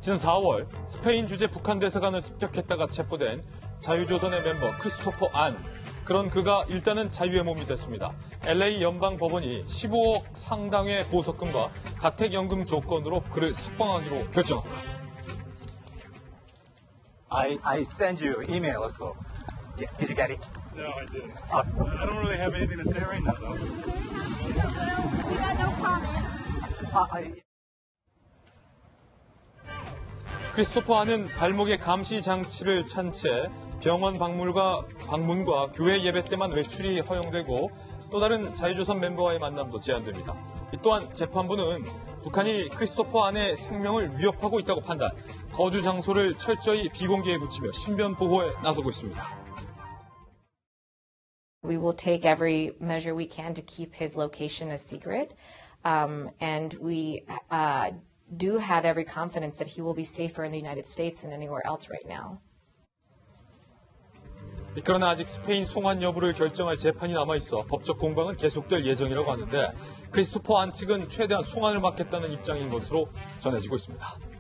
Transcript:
지난 4월 스페인 주재 북한 대사관을 습격했다가 체포된 자유조선의 멤버 크리스토퍼 안. 그런 그가 일단은 자유의 몸이 됐습니다. LA 연방법원이 15억 상당의 보석금과 가택연금 조건으로 그를 석방하기로 결정합니다. I sent you email also. Yeah, did you get it? No, I didn't. I don't really have anything to say right now, though. We got no comments. 크리스토퍼 안은 발목에 감시 장치를 찬 채 병원 방문과 교회 예배 때만 외출이 허용되고 또 다른 자유조선 멤버와의 만남도 제한됩니다. 또한 재판부는 북한이 크리스토퍼 안의 생명을 위협하고 있다고 판단, 거주 장소를 철저히 비공개에 붙이며 신변 보호에 나서고 있습니다. We will take every measure we can to keep his location a secret, and we do have every confidence that he will be safer in the United States than anywhere else right now. 그러나 아직 스페인 송환 여부를 결정할 재판이 남아있어 법적 공방은 계속될 예정이라고 하는데 크리스토퍼 안 측은 최대한 송환을 막겠다는 입장인 것으로 전해지고 있습니다.